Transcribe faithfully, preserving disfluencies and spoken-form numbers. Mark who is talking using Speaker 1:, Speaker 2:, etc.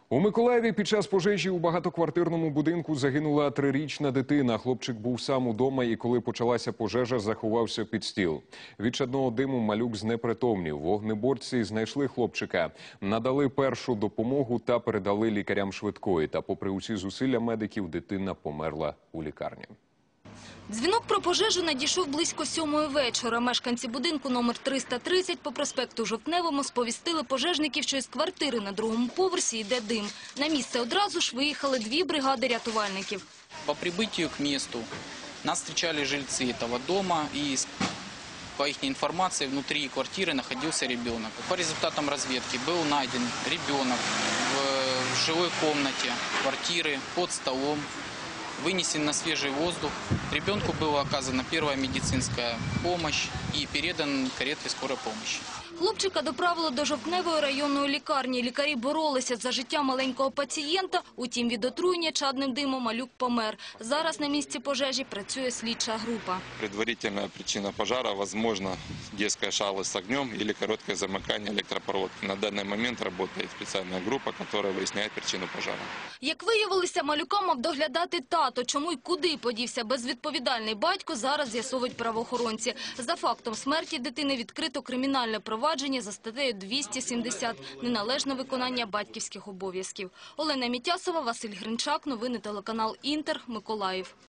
Speaker 1: У Миколаєві під час пожежі у багатоквартирному будинку загинула трирічна дитина. Хлопчик був сам удома і коли почалася пожежа, заховався під стіл. Від чадного диму малюк знепритомнів. Вогнеборці знайшли хлопчика, надали першу допомогу та передали лікарям швидкої. Та попри усі зусилля медиків, дитина померла у лікарні.
Speaker 2: Дзвінок про пожежу надійшов близько сьомої вечора. Мешканці будинку номер триста тридцять по проспекту Жовтневому сповістили пожежників, що із квартири на другому поверсі йде дим. На місце одразу ж виїхали дві бригади рятувальників.
Speaker 3: По прибытию к месту нас встречали жильцы этого дома, и по их информации внутри квартиры находился ребенок. По результатам разведки был найден ребенок в жилой комнате квартиры под столом. Вынесен на свежий воздух. Ребенку была оказана первая медицинская помощь и передан каретой скорой помощи.
Speaker 2: Хлопчика доправили до Жовтневої районної лікарні. Лікарі боролися за життя маленького пацієнта, утім від отруєння чадним димом малюк помер. Зараз на місці пожежі працює слідча група.
Speaker 4: Предварительная причина пожара, возможно, детская шалость с огнем или короткое замыкание электропроводки. На данный момент работает специальная группа, которая выясняет причину пожара.
Speaker 2: Як виявилося, малюка мав доглядати тато. Чому й куди подівся безвідповідальний батько, зараз з'ясовують правоохоронці. За фактом смерті дитини відкрито кримінальне провадження за статтею двісті сімдесят «Неналежне виконання батьківських обов'язків». Олена Мітясова, Василь Гринчак. Новини телеканал «Інтер», Миколаїв.